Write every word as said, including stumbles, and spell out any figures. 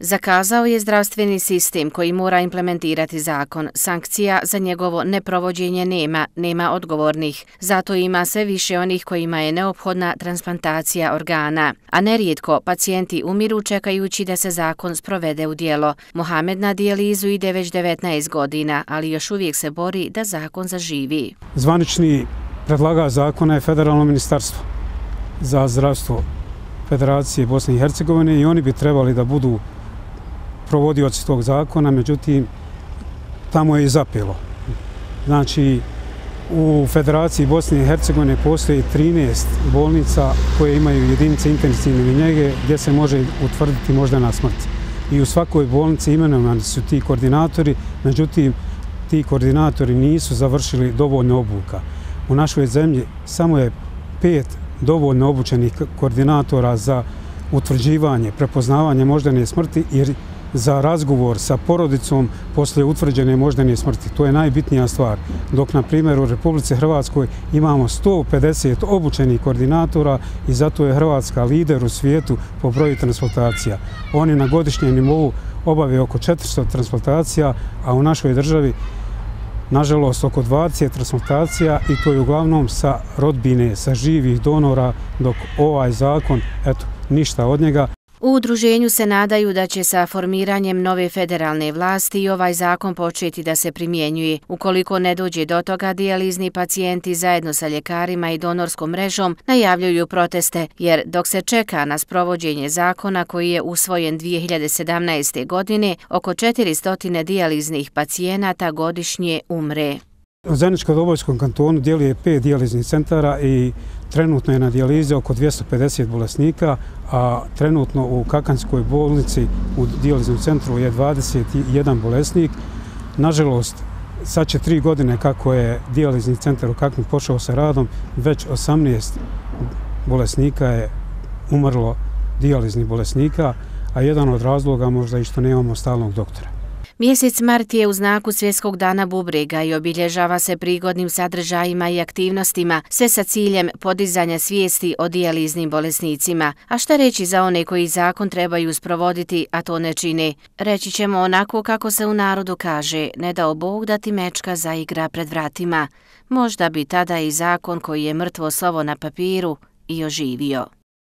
Zakazao je zdravstveni sistem koji mora implementirati zakon. Sankcija za njegovo neprovođenje nema, nema odgovornih. Zato ima sve više onih kojima je neophodna transplantacija organa. A nerijetko pacijenti umiru čekajući da se zakon sprovede u djelo. Mohamed na dijalizu ide već devetnaest godina, ali još uvijek se bori da zakon zaživi. Zvanični predlagač zakona je Federalno ministarstvo za zdravstvo Federacije Bosne i Hercegovine i oni bi trebali da budu provodioci tog zakona, međutim, tamo je i zapelo. Znači, u Federaciji Bosne i Hercegovine postoji trinaest bolnica koje imaju jedinice intenzivne njege gdje se može utvrditi moždana smrt. I u svakoj bolnici imenovani su ti koordinatori, međutim, ti koordinatori nisu završili dovoljno obuka. U našoj zemlji samo je pet dovoljno obučenih koordinatora za utvrđivanje, prepoznavanje moždane smrti jer za razgovor sa porodicom poslije utvrđene moždane smrti. To je najbitnija stvar. Dok, na primjer, u Republici Hrvatskoj imamo sto pedeset obučenih koordinatora i zato je Hrvatska lider u svijetu po broju transplantacija. Oni na godišnjem nivou obave oko četiristo transplantacija, a u našoj državi nažalost oko dvadeset transplantacija i to je uglavnom sa rodbine, sa živih donora, dok ovaj zakon, eto, ništa od njega. U udruženju se nadaju da će sa formiranjem nove federalne vlasti i ovaj zakon početi da se primjenjuje. Ukoliko ne dođe do toga, dijalizni pacijenti zajedno sa ljekarima i donorskom mrežom najavljuju proteste, jer dok se čeka na sprovođenje zakona koji je usvojen dvije hiljade sedamnaeste. godine, oko četiristo dijaliznih pacijenata godišnje umre. U Zeničko-Dobojskom kantonu djeluje pet dijaliznih centara i trenutno je na dijalizi oko dvjesto pedeset bolesnika, a trenutno u Kakanskoj bolnici u dijaliznom centru je dvadeset jedan bolesnik. Nažalost, sad će tri godine kako je dijalizni centar u Kaknu počeo sa radom, već osamnaest bolesnika je umrlo, dijaliznih bolesnika, a jedan od razloga možda i što nemamo stalnog doktora. Mjesec mart je u znaku Svjetskog dana bubrega i obilježava se prigodnim sadržajima i aktivnostima, sve sa ciljem podizanja svijesti o dijaliznim bolesnicima. A šta reći za one koji zakon trebaju sprovoditi, a to ne čine? Reći ćemo onako kako se u narodu kaže, ne dao Bog da ti mečka zaigra pred vratima. Možda bi tada i zakon koji je mrtvo slovo na papiru i oživio.